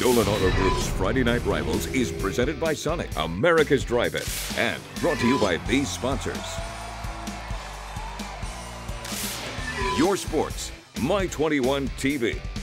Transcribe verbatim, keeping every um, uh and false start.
Dolan Auto Group's Friday Night Rivals is presented by Sonic, America's Drive-In, and brought to you by these sponsors. Your Sports, My twenty-one T V,